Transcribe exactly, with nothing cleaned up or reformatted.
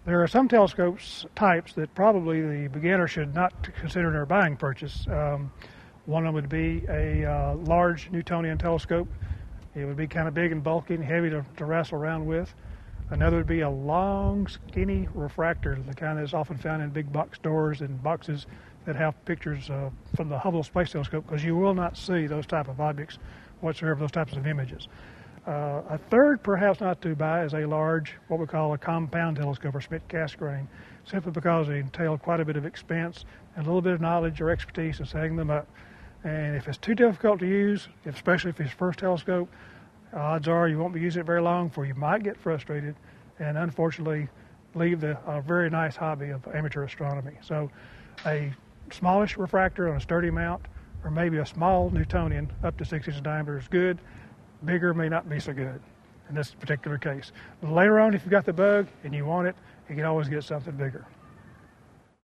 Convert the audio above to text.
There are some telescopes types that probably the beginner should not consider their buying purchase. Um, one of them would be a uh, large Newtonian telescope. It would be kind of big and bulky and heavy to, to wrestle around with. Another would be a long, skinny refractor, the kind that's often found in big box stores and boxes that have pictures uh, from the Hubble Space Telescope, because you will not see those type of objects whatsoever, those types of images. Uh, a third, perhaps not to buy, is a large, what we call a compound telescope or Schmidt-Cassegrain, simply because they entail quite a bit of expense and a little bit of knowledge or expertise in setting them up. And if it's too difficult to use, especially if it's first telescope, odds are you won't be using it very long, for you might get frustrated and unfortunately leave the uh, very nice hobby of amateur astronomy. So a smallish refractor on a sturdy mount, or maybe a small Newtonian up to six inches diameter is good. Bigger may not be so good in this particular case. But later on, if you've got the bug and you want it, you can always get something bigger.